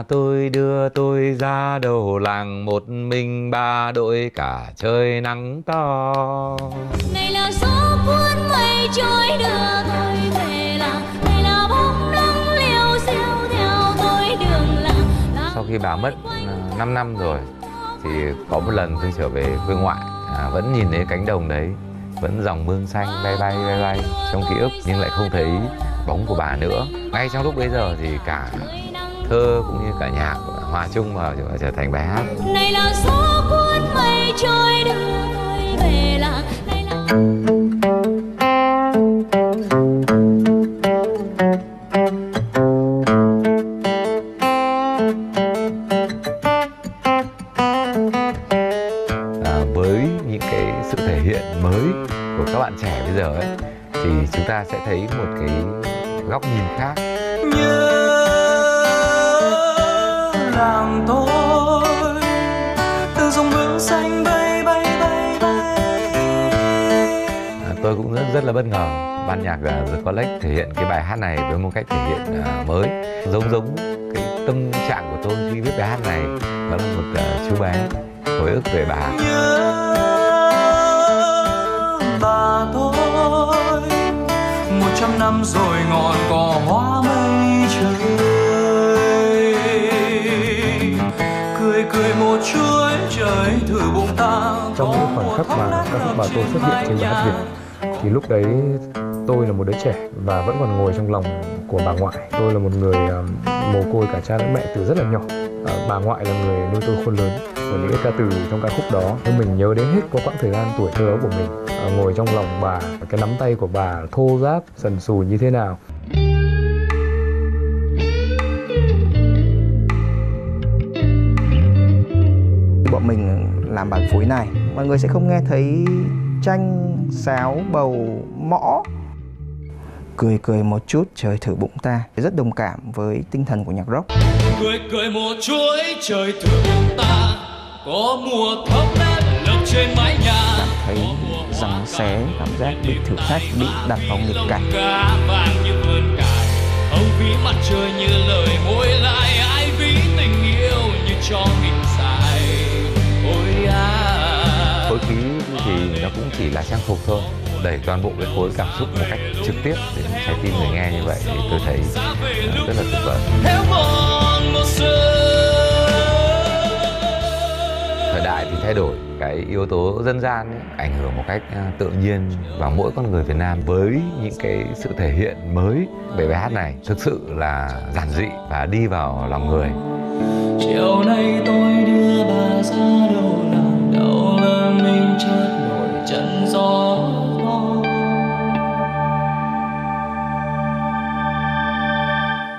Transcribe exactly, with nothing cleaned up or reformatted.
tôi đưa tôi ra đầu làng, một mình ba đội cả trời nắng to. Này là gió cuốn mây trôi đưa tôi về làng, này là bóng nắng liêu xiêu theo tôi đường làng. Sau khi bà mất năm năm rồi thì có một lần tôi trở về quê ngoại, à, vẫn nhìn thấy cánh đồng đấy, vẫn dòng mương xanh bay bay bay bay trong ký ức, nhưng lại không thấy bóng của bà nữa. Ngay trong lúc bấy giờ thì cả thơ cũng như cả nhạc hòa chung vào trở thành bài hát. Này là gió cuốn mây trôi đưa tôi về làng, này là... À, với những cái sự thể hiện mới của các bạn trẻ bây giờ ấy, thì chúng ta sẽ thấy một cái góc nhìn khác. Nhớ làng tôi, từng dòng mương xanh bay bay bay bay. À, tôi cũng rất rất là bất ngờ ban nhạc The Collect thể hiện cái bài hát này với một cách thể hiện uh, mới, giống giống cái tâm trạng của tôi khi viết bài hát này. Đó là một uh, chú bé hồi ức về bà. Nhớ bà tôi, một trăm năm rồi ngọn cỏ hoa mây trời, cười cười một chuỗi trời thử bụng ta. Trong những khoảnh khắc mà ca khúc Bà Tôi xuất hiện trên bài hát Việt thì lúc đấy tôi là một đứa trẻ và vẫn còn ngồi trong lòng của bà ngoại. Tôi là một người uh, mồ côi cả cha lẫn mẹ từ rất là nhỏ. Uh, bà ngoại là người nuôi tôi khôn lớn. Và những cái ca từ trong ca khúc đó mình nhớ đến hết có quãng thời gian tuổi thơ của mình, uh, ngồi trong lòng bà, cái nắm tay của bà thô ráp sần sùi như thế nào. Bọn mình làm bản phối này, mọi người sẽ không nghe thấy tranh, sáo, bầu, mõ. Cười cười một chút trời thử bụng ta, rất đồng cảm với tinh thần của nhạc rock. Cười cười một chuỗi trời thử bụng ta, có mùa thóc nát lấp trên mái nhà. Cảm thấy răng xé, cảm giác bị thử thách, bị đặt vào nghịch cảnh. Cá vàng như vườn cải, ông ví mặt trời như lời môi lại, ai ví tình yêu như cho nghịch dài. Ôi à. Phối khí thì nó cũng chỉ là trang phục thôi, đẩy toàn bộ cái khối cảm xúc một cách trực tiếp đến trái tim người nghe như vậy thì tôi thấy uh, rất là tuyệt vời. Thời đại thì thay đổi, cái yếu tố dân gian ấy, ảnh hưởng một cách uh, tự nhiên vào mỗi con người Việt Nam, với những cái sự thể hiện mới về bài hát này thực sự là giản dị và đi vào lòng người. Chiều nay tôi đưa bà ra đâu